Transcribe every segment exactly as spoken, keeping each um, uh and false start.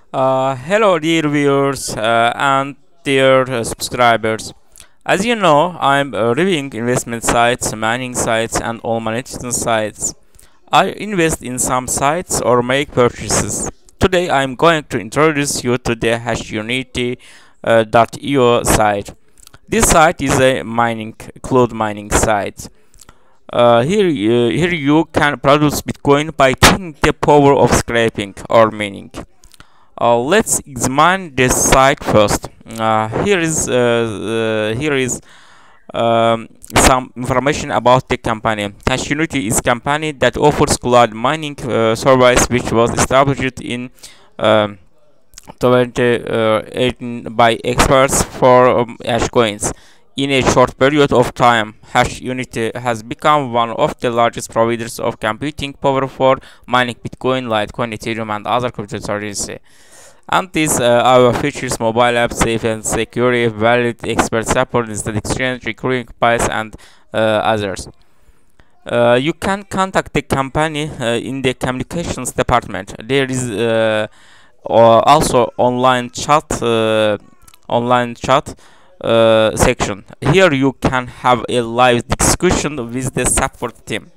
Uh, hello, dear viewers uh, and dear uh, subscribers. As you know, I'm uh, reviewing investment sites, mining sites, and all monetization sites. I invest in some sites or make purchases. Today, I'm going to introduce you to the Hashunity uh, .io site. This site is a mining cloud mining site. Uh, here, uh, here you can produce Bitcoin by taking the power of scraping or mining. Uh, let's examine this site first. Uh, here is uh, uh, here is um, some information about the company. Hashunity is a company that offers cloud mining uh, service, which was established in um, twenty eighteen by experts for um, hash coins. In a short period of time, Hashunity has become one of the largest providers of computing power for mining Bitcoin, Litecoin, Ethereum, and other cryptocurrency. And these uh, our features: mobile app, safe and secure, valid expert support, instant exchange, recurring price, and uh, others. Uh, you can contact the company uh, in the communications department. There is uh, also online chat, uh, online chat uh, section. Here you can have a live discussion with the support team.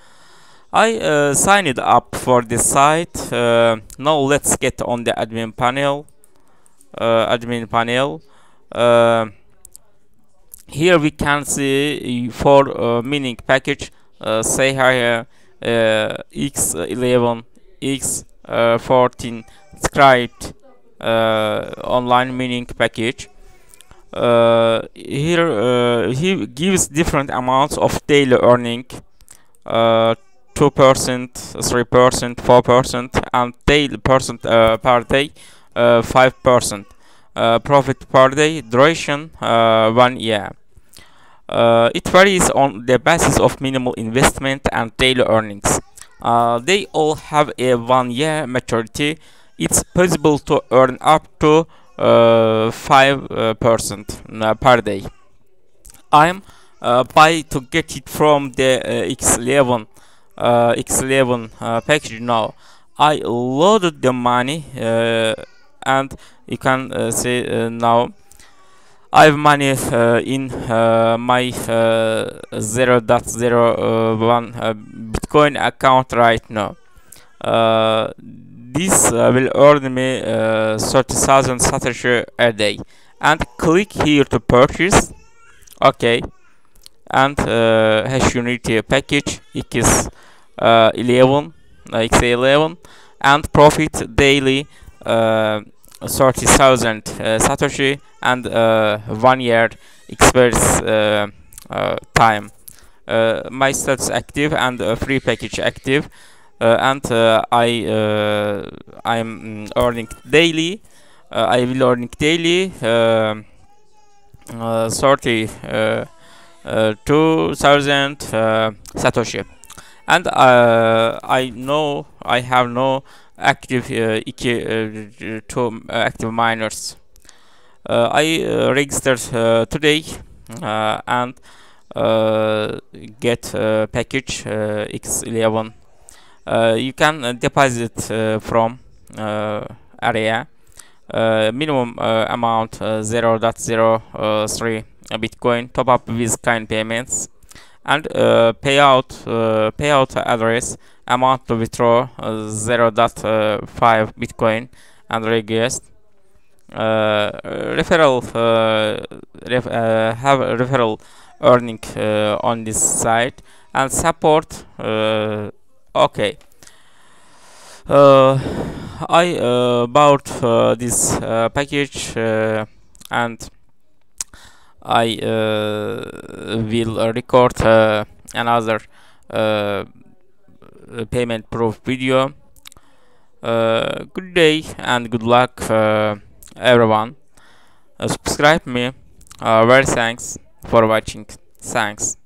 I uh, signed up for the site. Uh, now let's get on the admin panel. Uh, admin panel. Uh, here we can see for uh, mining package. Uh, say here uh, X eleven, X fourteen script uh, online mining package. Uh, here uh, he gives different amounts of daily earning. Uh, two percent, three percent, four percent, and daily percent uh, per day, uh, five percent. Uh, profit per day, duration uh, one year. Uh, it varies on the basis of minimal investment and daily earnings. Uh, they all have a one year maturity. It's possible to earn up to uh, five percent uh, per day. I'm uh, buy to get it from the uh, X eleven uh, X eleven uh, package now. I loaded the money uh, and you can uh, see uh, now I have money uh, in uh, my uh, zero point zero one uh, Bitcoin account right now. Uh, this uh, will earn me uh, thirty thousand Satoshi a day. And click here to purchase. Okay. And uh, Hashunity package X uh, eleven, uh, X eleven, and profit daily uh, thirty thousand uh, Satoshi and uh, one year experience uh, uh, time. Uh, my status active and uh, free package active, uh, and uh, I uh, I'm earning daily. Uh, I will earning daily uh, uh, thirty. Uh, Uh, two thousand uh, Satoshi, and uh, I know I have no active uh, uh, two active miners. Uh, I uh, registered uh, today uh, and uh, get uh, package uh, X eleven. Uh, you can uh, deposit uh, from uh, area. Uh, minimum uh, amount uh, zero point zero three Bitcoin, top up with kind payments, and uh, payout uh, payout address amount to withdraw uh, zero point five Bitcoin and request uh, referral uh, ref, uh, have a referral earning uh, on this site and support. Uh, okay. Uh, I uh, bought uh, this uh, package uh, and I uh, will record uh, another uh, payment proof video. Uh, good day and good luck uh, everyone. Uh, subscribe me. Uh, very thanks for watching. Thanks.